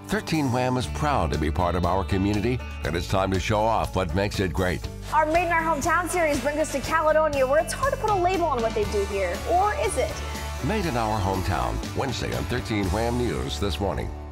13 Wham is proud to be part of our community, and it's time to show off what makes it great. Our Made in Our Hometown series brings us to Caledonia, where it's hard to put a label on what they do here. Or is it? Made in Our Hometown, Wednesday on 13 Wham News this morning.